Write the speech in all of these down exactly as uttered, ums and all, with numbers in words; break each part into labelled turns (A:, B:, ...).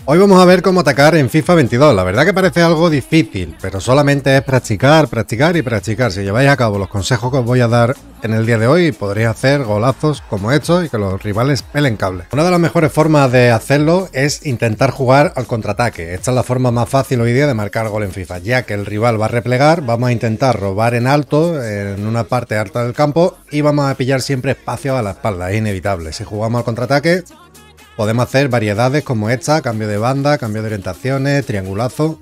A: Hoy vamos a ver cómo atacar en FIFA veintidós. La verdad que parece algo difícil, pero solamente es practicar, practicar y practicar. Si lleváis a cabo los consejos que os voy a dar en el día de hoy, podréis hacer golazos como estos y que los rivales pelen cable. Una de las mejores formas de hacerlo es intentar jugar al contraataque. Esta es la forma más fácil hoy día de marcar gol en FIFA, ya que el rival va a replegar, vamos a intentar robar en alto, en una parte alta del campo, y vamos a pillar siempre espacio a la espalda, es inevitable. Si jugamos al contraataque, podemos hacer variedades como esta, cambio de banda, cambio de orientaciones, triangulazo,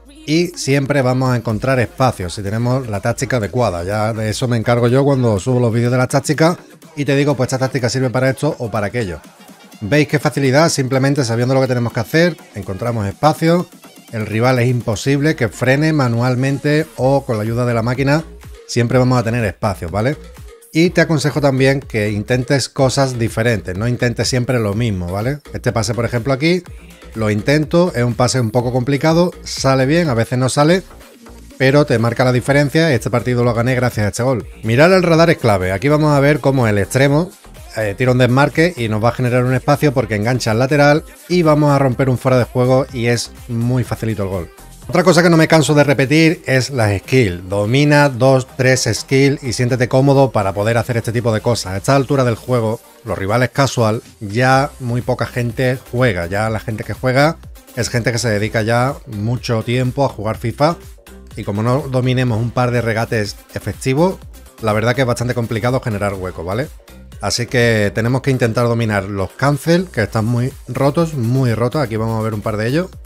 A: y siempre vamos a encontrar espacios si tenemos la táctica adecuada. Ya de eso me encargo yo cuando subo los vídeos de las tácticas y te digo, pues esta táctica sirve para esto o para aquello. ¿Veis qué facilidad? Simplemente sabiendo lo que tenemos que hacer, encontramos espacios. El rival es imposible que frene manualmente o con la ayuda de la máquina, siempre vamos a tener espacios, ¿vale? Y te aconsejo también que intentes cosas diferentes, no intentes siempre lo mismo, ¿vale? Este pase, por ejemplo, aquí, lo intento, es un pase un poco complicado, sale bien, a veces no sale, pero te marca la diferencia. Este partido lo gané gracias a este gol. Mirar el radar es clave. Aquí vamos a ver cómo el extremo eh, tira un desmarque y nos va a generar un espacio porque engancha al lateral y vamos a romper un fuera de juego y es muy facilito el gol. Otra cosa que no me canso de repetir es las skills. Domina dos, tres skills y siéntete cómodo para poder hacer este tipo de cosas. A esta altura del juego, los rivales casual, ya muy poca gente juega. Ya la gente que juega es gente que se dedica ya mucho tiempo a jugar FIFA. Y como no dominemos un par de regates efectivos, la verdad que es bastante complicado generar hueco, ¿vale? Así que tenemos que intentar dominar los cancel, que están muy rotos, muy rotos. Aquí vamos a ver un par de ellos.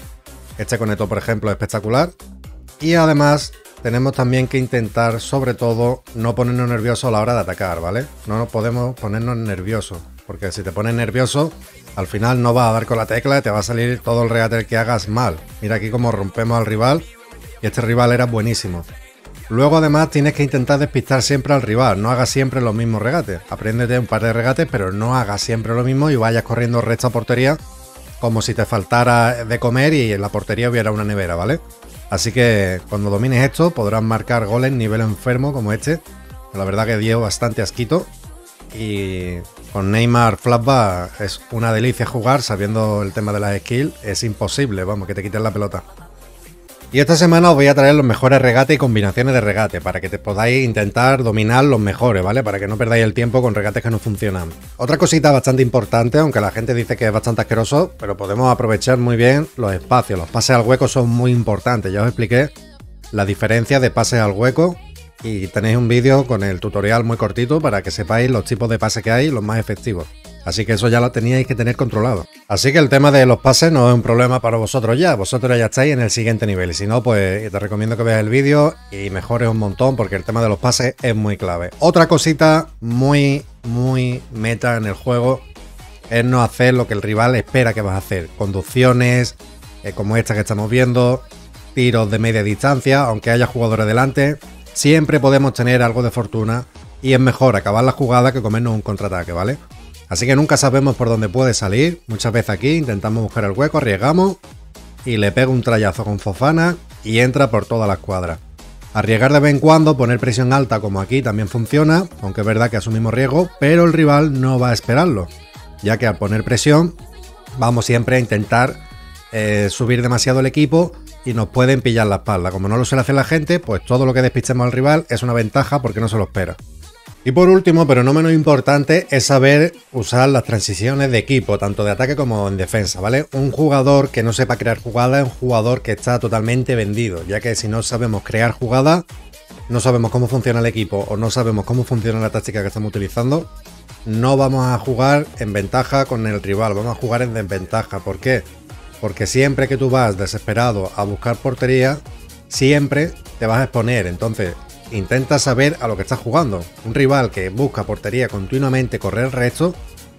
A: Este conector, por ejemplo, es espectacular. Y además tenemos también que intentar, sobre todo, no ponernos nerviosos a la hora de atacar, ¿vale? No nos podemos ponernos nerviosos, porque si te pones nervioso, al final no vas a dar con la tecla y te va a salir todo el regate que hagas mal. Mira aquí cómo rompemos al rival, y este rival era buenísimo. Luego además tienes que intentar despistar siempre al rival, no hagas siempre los mismos regates. Apréndete un par de regates, pero no hagas siempre lo mismo y vayas corriendo recta a portería, como si te faltara de comer y en la portería hubiera una nevera, ¿vale? Así que cuando domines esto podrás marcar goles nivel enfermo como este. La verdad que dio bastante asquito. Y con Neymar flashback es una delicia jugar sabiendo el tema de las skills. Es imposible, vamos, que te quiten la pelota. Y esta semana os voy a traer los mejores regates y combinaciones de regate para que te podáis intentar dominar los mejores, ¿vale? Para que no perdáis el tiempo con regates que no funcionan. Otra cosita bastante importante, aunque la gente dice que es bastante asqueroso, pero podemos aprovechar muy bien los espacios. Los pases al hueco son muy importantes. Ya os expliqué la diferencia de pases al hueco y tenéis un vídeo con el tutorial muy cortito para que sepáis los tipos de pases que hay, los más efectivos. Así que eso ya lo teníais que tener controlado. Así que el tema de los pases no es un problema para vosotros ya. Vosotros ya estáis en el siguiente nivel. Y si no, pues te recomiendo que veas el vídeo y mejores un montón porque el tema de los pases es muy clave. Otra cosita muy, muy meta en el juego es no hacer lo que el rival espera que vas a hacer. Conducciones, eh, como esta que estamos viendo, tiros de media distancia, aunque haya jugadores delante. Siempre podemos tener algo de fortuna y es mejor acabar la jugada que comernos un contraataque, ¿vale? Así que nunca sabemos por dónde puede salir. Muchas veces aquí intentamos buscar el hueco, arriesgamos y le pego un trayazo con Fofana y entra por toda la escuadra. Arriesgar de vez en cuando, poner presión alta como aquí también funciona, aunque es verdad que asumimos riesgo, pero el rival no va a esperarlo, ya que al poner presión vamos siempre a intentar eh, subir demasiado el equipo y nos pueden pillar la espalda. Como no lo suele hacer la gente, pues todo lo que despistemos al rival es una ventaja porque no se lo espera. Y por último, pero no menos importante, es saber usar las transiciones de equipo, tanto de ataque como en defensa, ¿vale? Un jugador que no sepa crear jugadas es un jugador que está totalmente vendido, ya que si no sabemos crear jugadas, no sabemos cómo funciona el equipo o no sabemos cómo funciona la táctica que estamos utilizando, no vamos a jugar en ventaja con el rival, vamos a jugar en desventaja. ¿Por qué? Porque siempre que tú vas desesperado a buscar portería, siempre te vas a exponer, entonces intenta saber a lo que estás jugando. Un rival que busca portería continuamente, correr recto,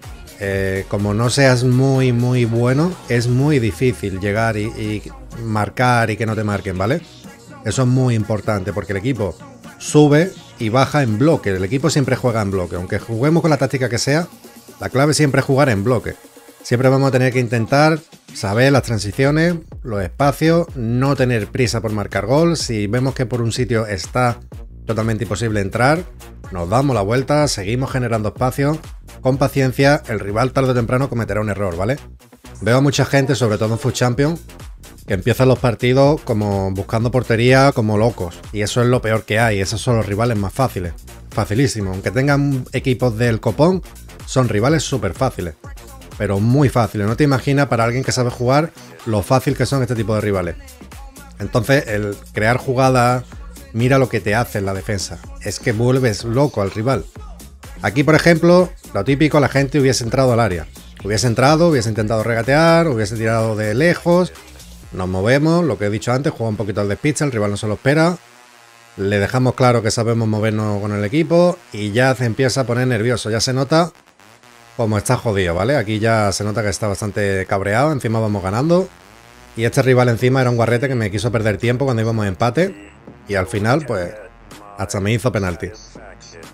A: eh, como no seas muy muy bueno, es muy difícil llegar y, y marcar y que no te marquen, ¿vale? Eso es muy importante porque el equipo sube y baja en bloque. El equipo siempre juega en bloque, aunque juguemos con la táctica que sea, la clave siempre es jugar en bloque. Siempre vamos a tener que intentar saber las transiciones, los espacios, no tener prisa por marcar gol. Si vemos que por un sitio está totalmente imposible entrar, nos damos la vuelta, seguimos generando espacio. Con paciencia, el rival tarde o temprano cometerá un error, ¿vale? Veo a mucha gente, sobre todo en Food Champions, que empiezan los partidos como buscando portería como locos. Y eso es lo peor que hay. Esos son los rivales más fáciles. Facilísimo. Aunque tengan equipos del copón, son rivales súper fáciles. Pero muy fáciles. No te imaginas para alguien que sabe jugar lo fácil que son este tipo de rivales. Entonces, el crear jugadas, mira lo que te hace en la defensa. Es que vuelves loco al rival. Aquí, por ejemplo, lo típico, la gente hubiese entrado al área. Hubiese entrado, hubiese intentado regatear, hubiese tirado de lejos. Nos movemos, lo que he dicho antes, juega un poquito al despiste, el rival no se lo espera. Le dejamos claro que sabemos movernos con el equipo y ya se empieza a poner nervioso. Ya se nota como está jodido, ¿vale? Aquí ya se nota que está bastante cabreado, encima vamos ganando. Y este rival encima era un guarrete que me quiso perder tiempo cuando íbamos a empate. Y al final, pues, hasta me hizo penalti.